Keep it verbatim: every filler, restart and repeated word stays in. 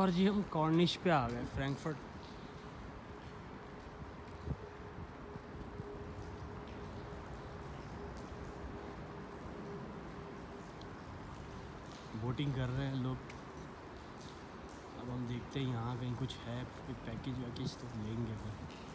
और जी हम कॉर्निश पे आ गए, फ्रैंकफर्ट। बोटिंग कर रहे हैं लोग। अब हम देखते हैं यहाँ कहीं कुछ है, कोई पैकेज वैकेज तो लेंगे फिर।